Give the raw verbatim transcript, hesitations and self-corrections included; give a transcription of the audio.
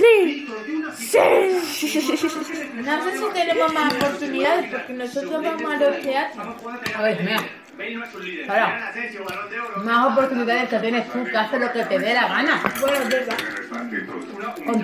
Sí. Sí. No sé si tenemos más oportunidades porque nosotros vamos a los teatros. A ver, mira. Ahora, más oportunidades que tienes tú, que haces lo que te dé la gana. Bueno, es verdad. Con